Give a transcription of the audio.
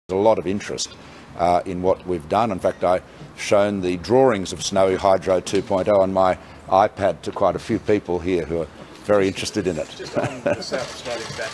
a lot of interest in what we've done. In fact, I've shown the drawings of Snowy Hydro 2.0 on my iPad to quite a few people here who are very interested in it. Just on the South Australian